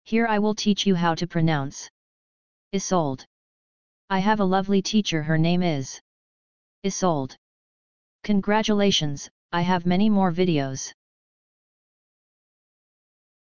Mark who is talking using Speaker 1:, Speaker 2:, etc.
Speaker 1: Here I will teach you how to pronounce Isolde. I have a lovely teacher, her name is Isolde. Congratulations, I have many more videos.